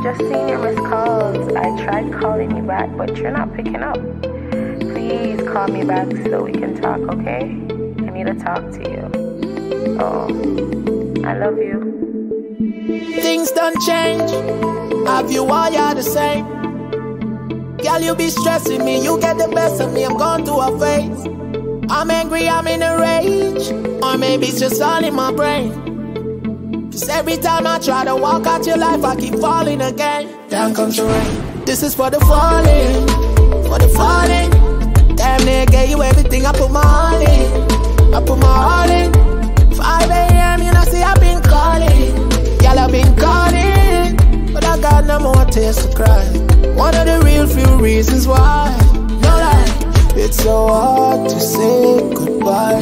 just seen your missed calls. I tried calling you back, but you're not picking up. Please call me back so we can talk, okay? I need to talk to you. Oh, I love you. Things don't change. Have you all, you're the same. Girl, you be stressing me. You get the best of me. I'm going through a phase. I'm angry, I'm in a rage. Or maybe it's just all in my brain. Cause every time I try to walk out your life, I keep falling again. Down comes the rain. This is for the falling. For the falling. Damn, they gave you everything. I put my heart in. I put my heart in. 5 a.m. you know, see I've been calling. Y'all have been calling. But I got no more tears to cry. One of the real few reasons why. No lie. It's so hard to say goodbye.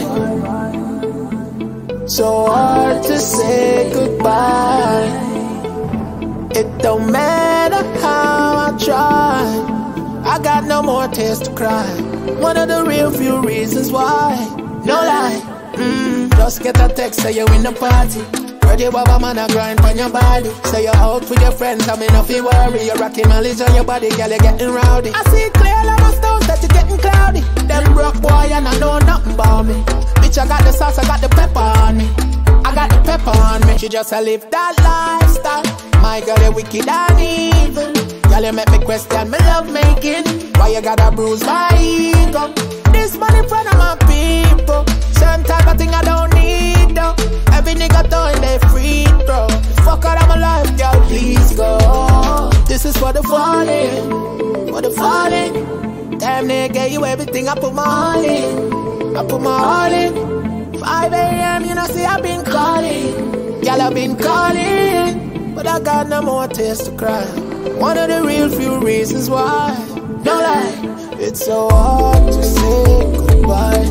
So hard to say goodbye. It don't matter how I try. I got no more tears to cry. One of the real few reasons why. No lie. Just get a text say you in the party. Heard you have a man a grind on your body. Say you're out with your friends, I'm enough to worry. You're rocking mileage on your body, girl, you're getting rowdy. I see it clear like my stones that you're getting cloudy. Them broke boy and I know nothing about me. Bitch, I got the sauce, I got the pepper on me. I got the pepper on me. She just a live that lifestyle. My girl, you're wicked and evil. Girl, you make me question my love making. Why you gotta bruise my ego? This money in front of my people. Certain type of thing I don't need though. Every nigga throwing their free throw. Fuck out of my life, girl, please go. This is for the falling. For the falling. Damn, they gave you everything. I put my heart in. I put my heart in. 5 a.m. you know, see I've been calling. Girl, I've been calling. But I got no more tears to cry. One of the real few reasons why. No lie. It's so hard to say goodbye.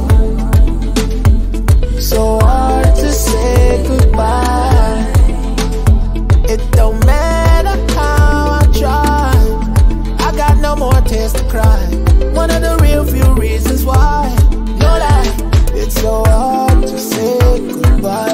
So hard to say goodbye. It don't matter how I try. I got no more tears to cry. One of the real few reasons why. No lie. It's so hard to say goodbye.